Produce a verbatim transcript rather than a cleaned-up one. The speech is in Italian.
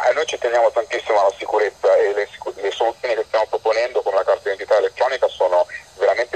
eh, noi ci teniamo tantissimo alla sicurezza e le, sicu- le soluzioni che stiamo proponendo con la carta d'identità elettronica sono veramente